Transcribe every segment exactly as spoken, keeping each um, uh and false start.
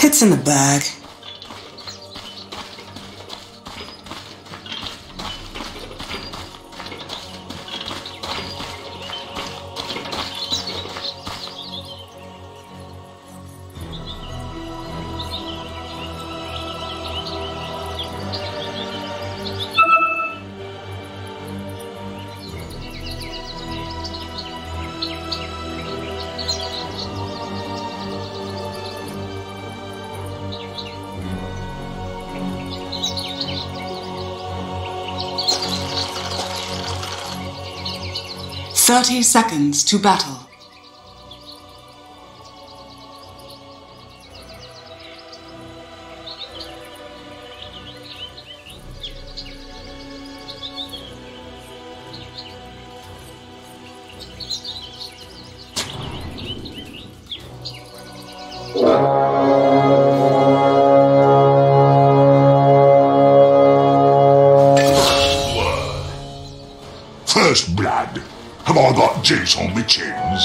It's in the bag. Thirty seconds to battle. First blood. Have I got juice on my chins?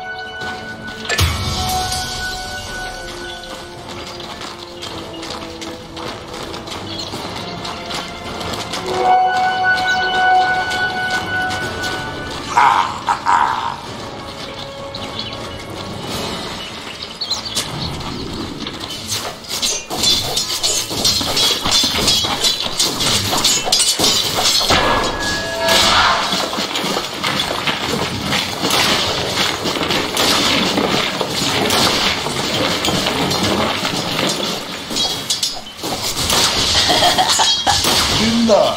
No.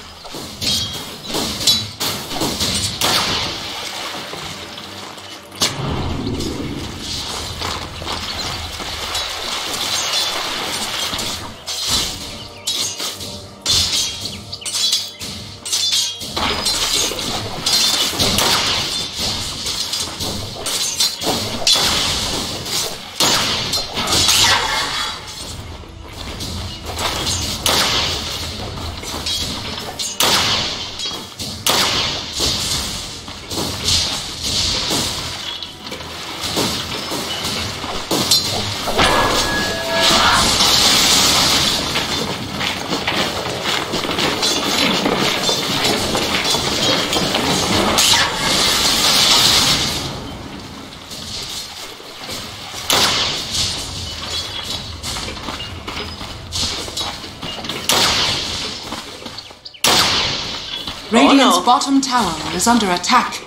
Radiant's Oh, no. bottom tower is under attack.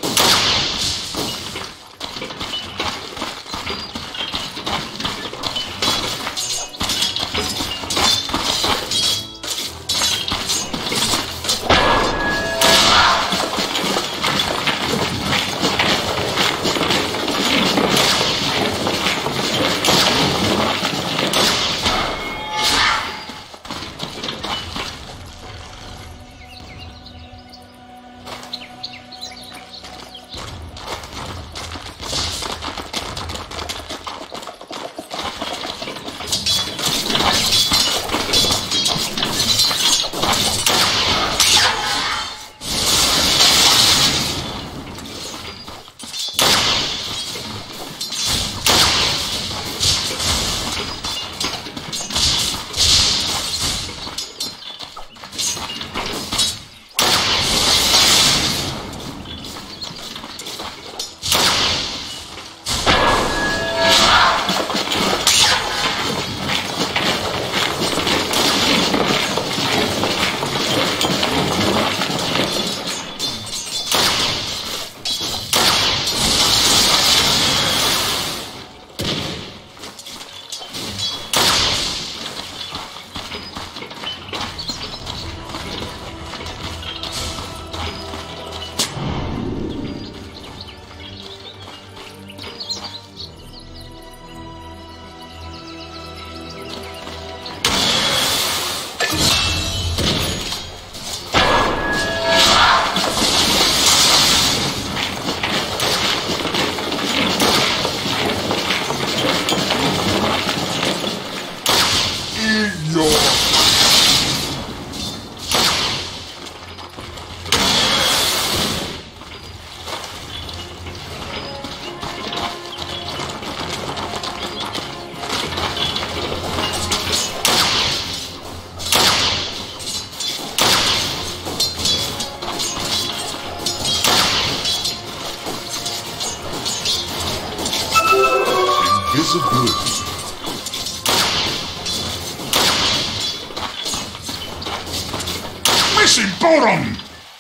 is a good. Missing bottom!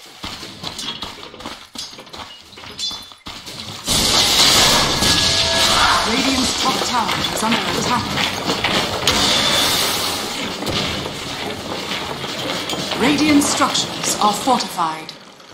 Radiant's top tower is under attack. Radiant structures are fortified.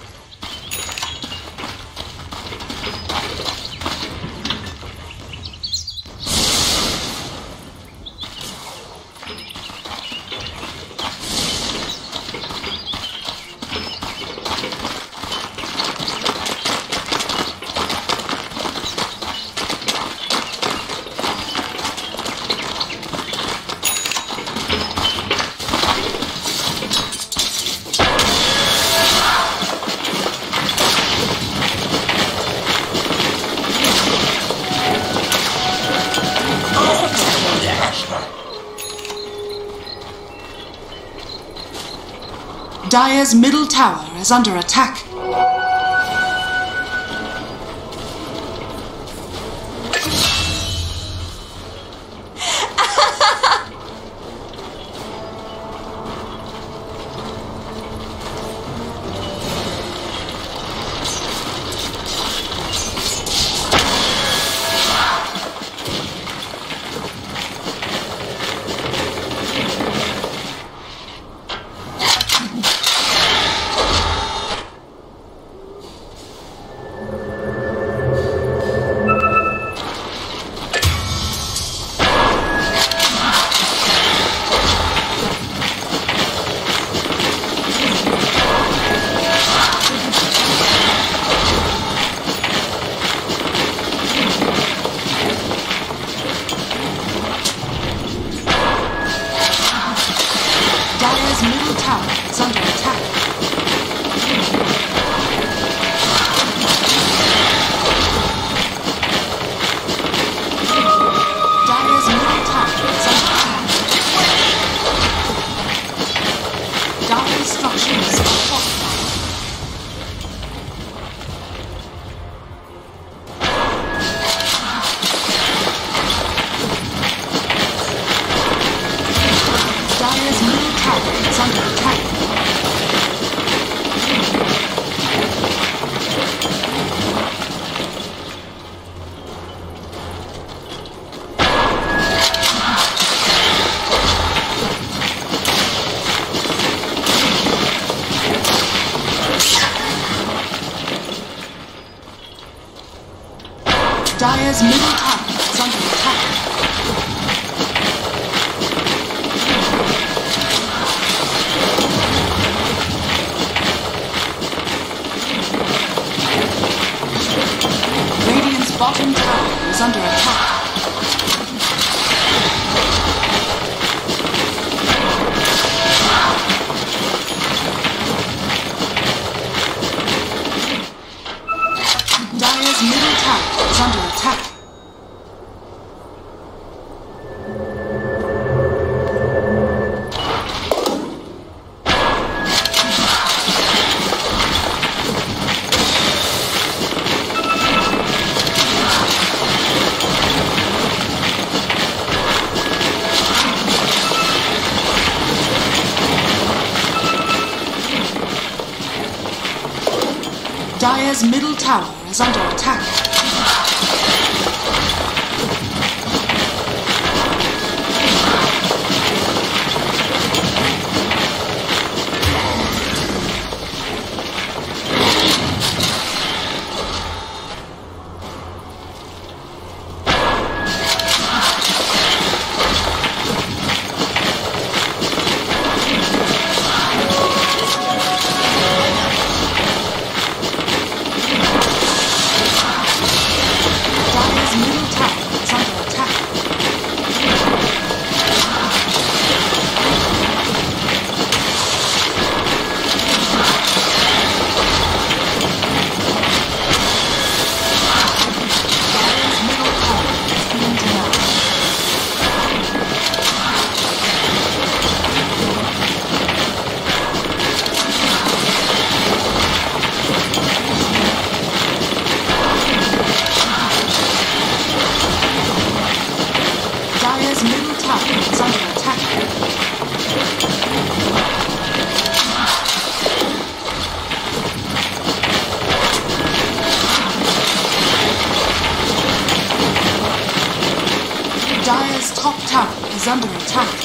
Dire's middle tower is under attack. Dire's middle tower is under attack. Radiant's bottom tower is under attack. Dire's middle tower is under attack. Dire's middle tower is under attack. is under attack.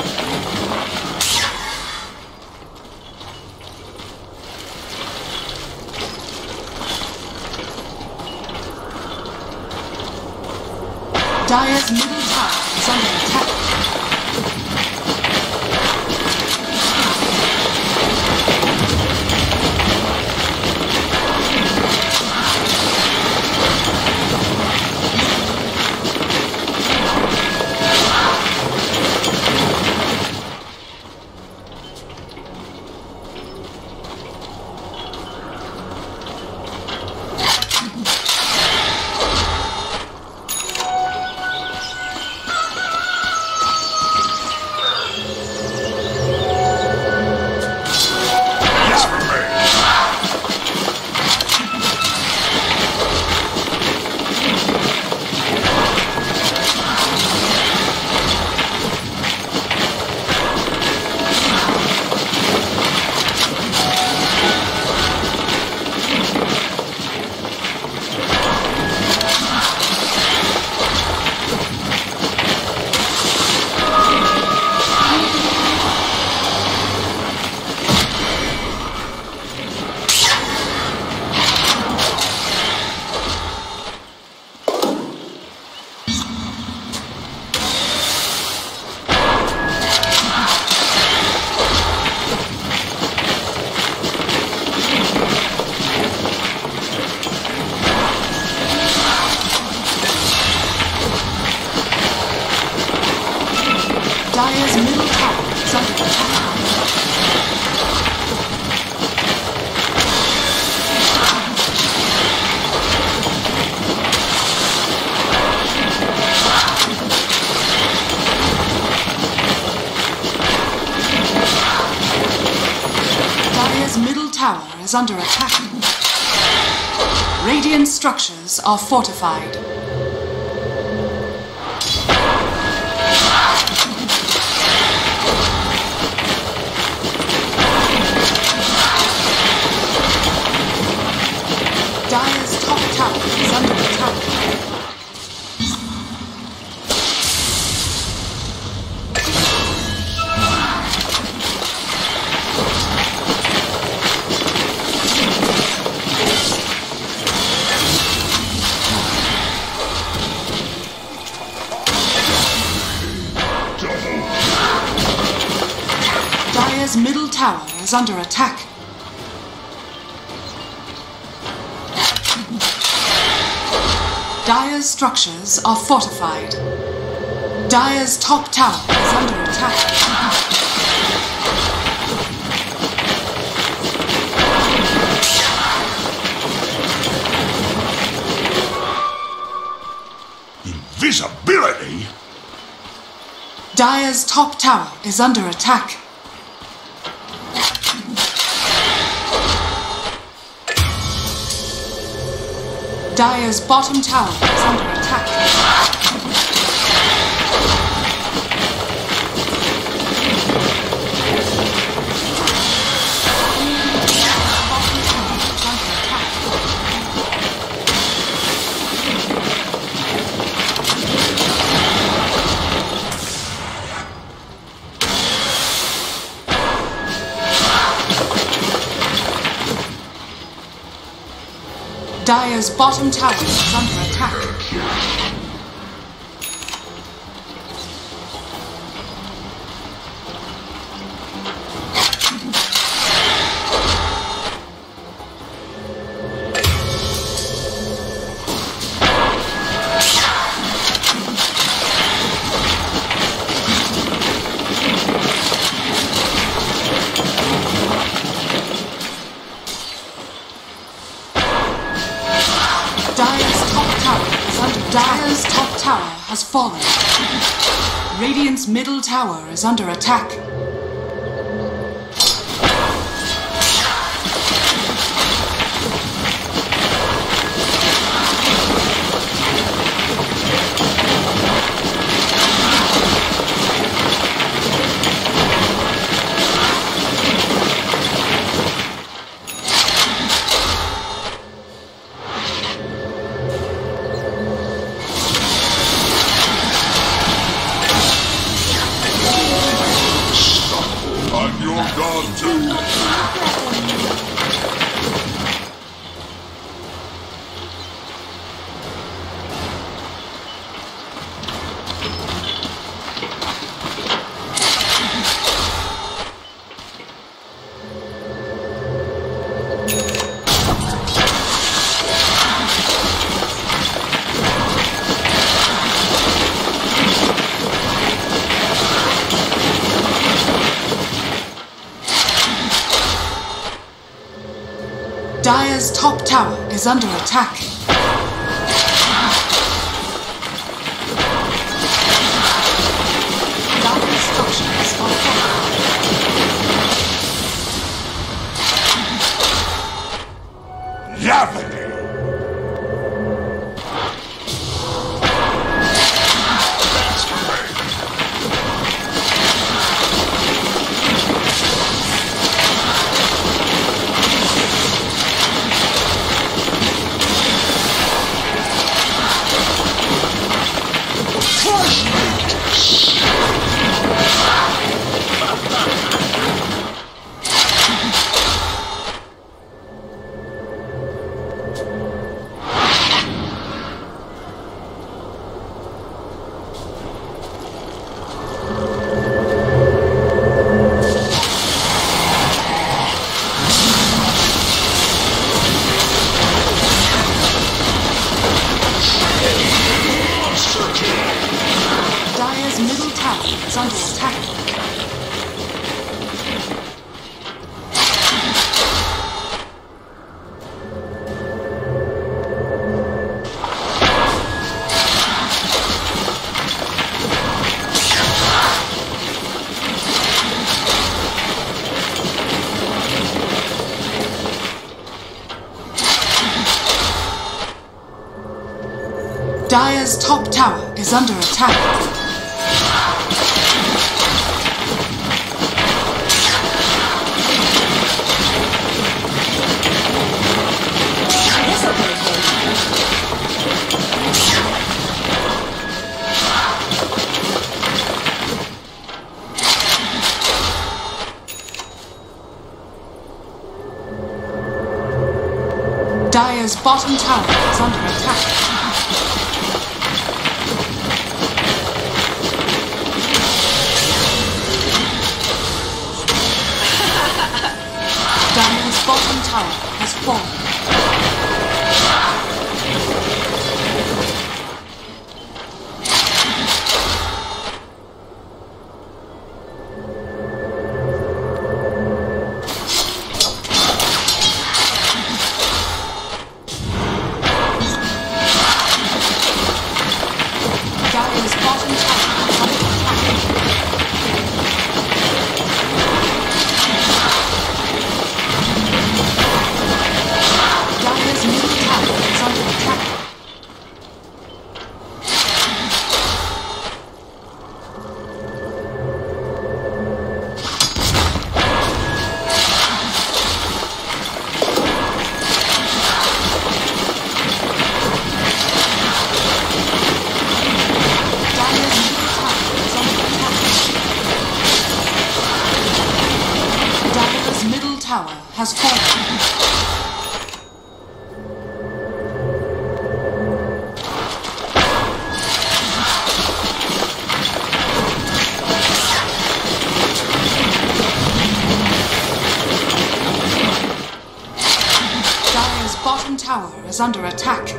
Dire's middle tower is under attack. Dire's middle tower is under attack. Dire's middle tower is under attack. Radiant structures are fortified. Dire's top tower is under attack. Dire's middle tower is under attack. Dire's structures are fortified. Dire's top tower is under attack. Invisibility? Dire's top tower is under attack. Dire's bottom tower is under attack. Dire's bottom tower is under attack. Dire's top tower has fallen. Radiant's middle tower is under attack. top tower is under attack. Dire's structures are falling. Lovely! Dire's top tower is under attack. Dire's bottom tower is under attack. Dire's bottom tower has fallen. Dire's bottom tower is under attack. Dire's middle tower is under attack. Dire's middle tower has fallen. Dire's bottom tower is under attack.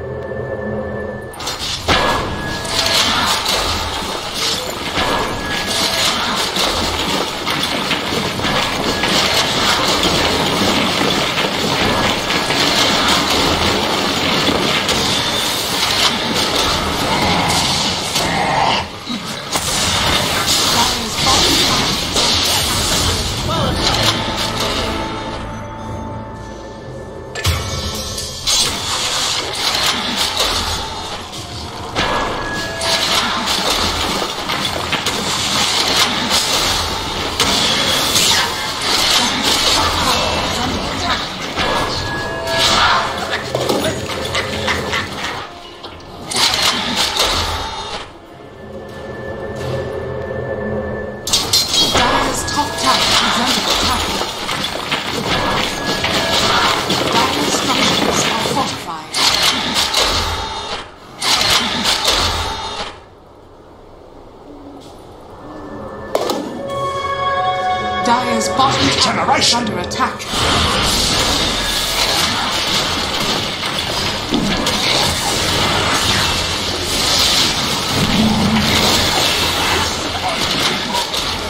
Dire's bottom tower is under attack.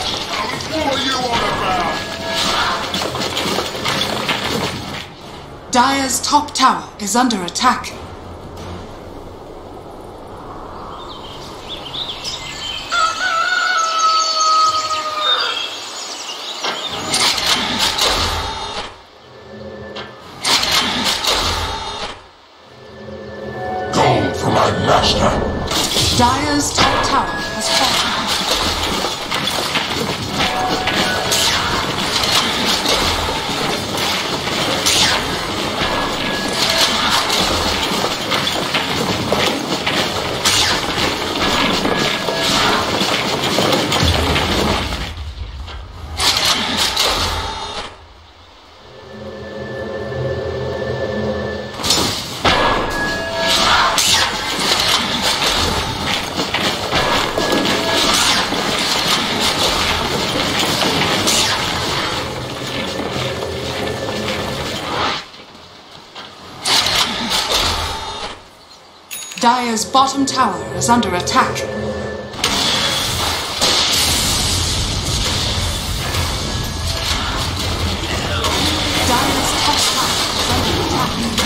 What are you on about? Dire's top tower is under attack. Go for my master. Dire's top tower has fallen. Dire's bottom tower is under attack. Dire's top tower is under attack.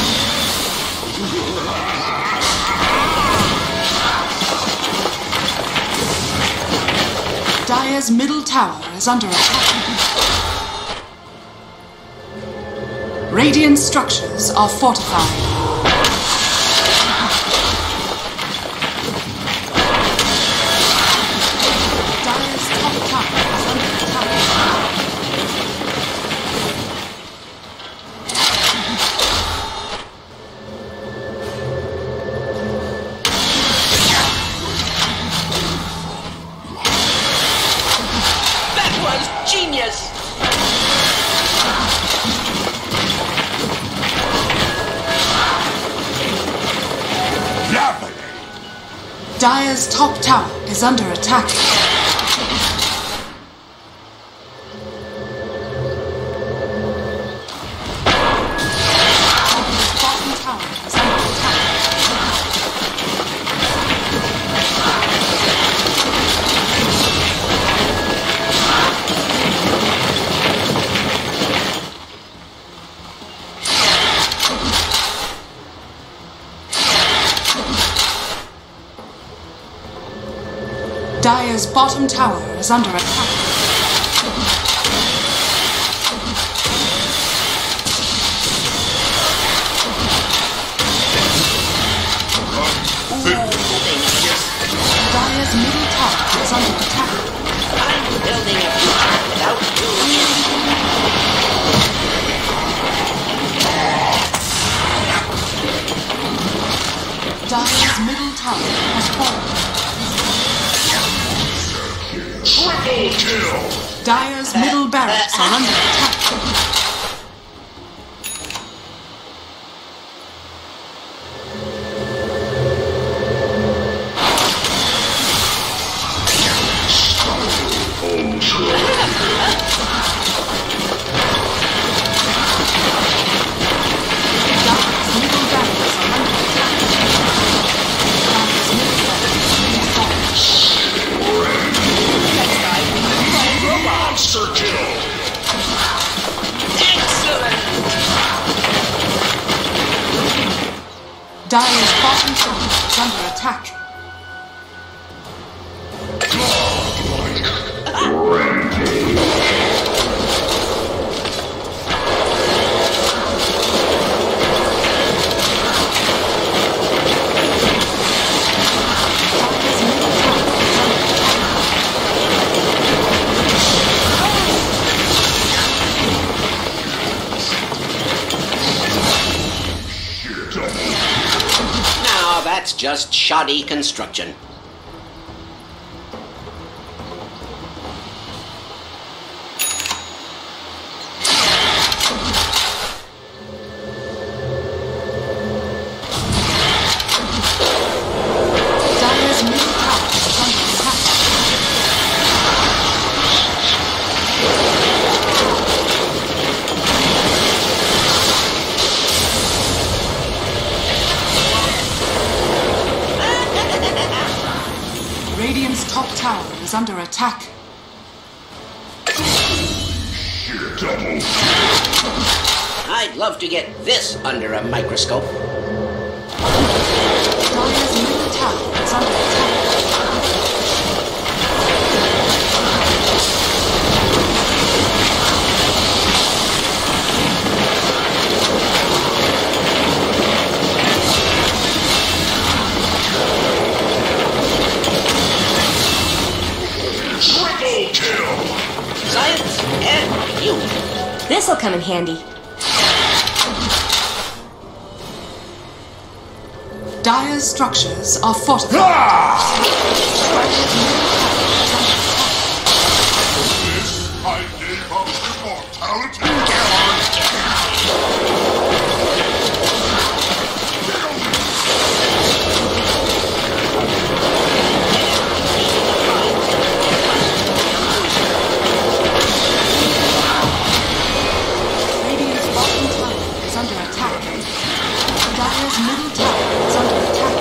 Dire's middle tower is under attack. Radiant structures are fortified. Dire's top tower is under attack. Dire's bottom tower is under attack. Dire's bottom tower is under attack. Dire's middle tower is under attack. I'm building a future without you. Dire's middle tower has fallen. Triple kill! Dire's middle barracks are under attack. Dire's bottom tower is under attack. That's just shoddy construction. Dire's middle tower is under attack. Radiant's top tower is under attack. Double. I'd love to get this under a microscope. Dire's middle tower is under attack. Triple kill! Science and you. This'll come in handy. Dire's structures are fortified. Ah! This I gave up immortality. Radiant's bottom tower is under attack. Dire's middle tower is under attack.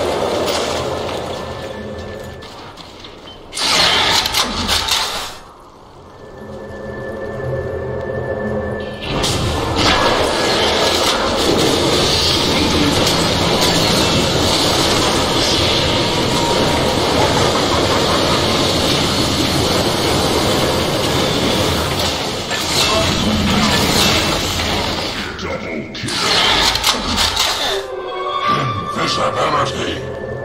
Double kill. Invisibility.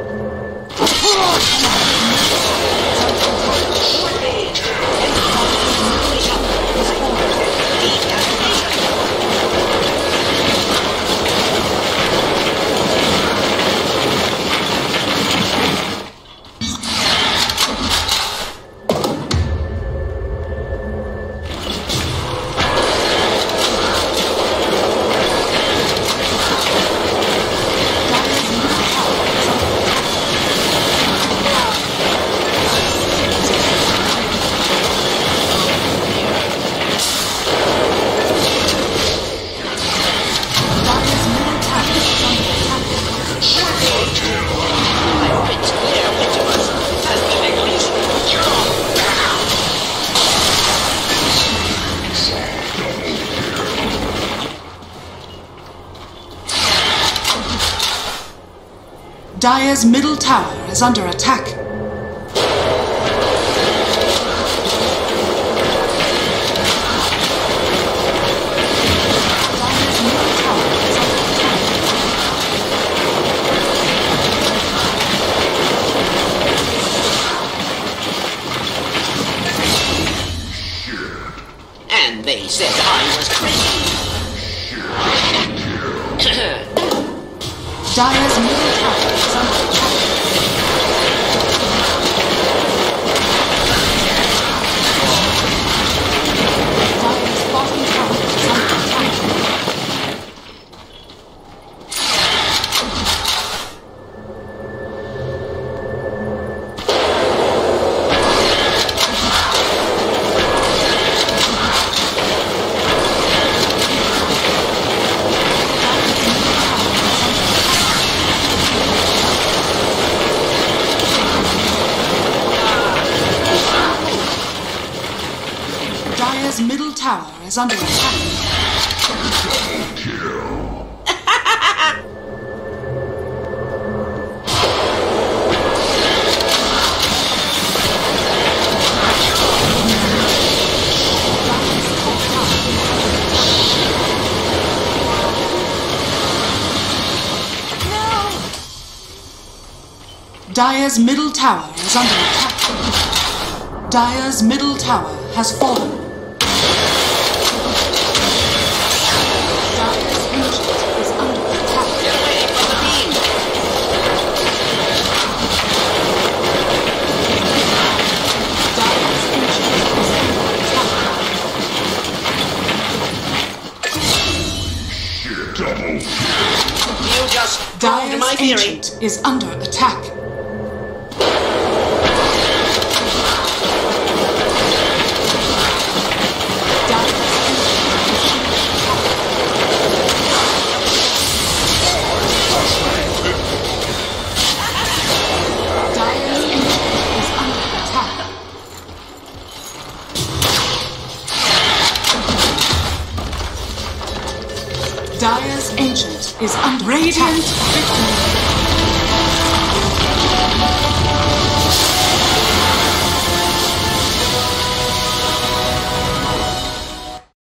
It's clear which of us has the big least. Dire's middle tower is under attack. Dire's middle tower is under attack. And they said I was crazy. Dire's middle tower is under attack. Dire's bottom tower is under attack. Dire's middle tower is under attack. Double kill. Dire's middle tower is under attack. Dire's middle tower has fallen. Dire's ancient is under attack. Get away from the beam. Dire's ancient is under attack. Double kill. You just proved Dire's my theory. ancient is under attack. Dire's Ancient is under Radiant victory.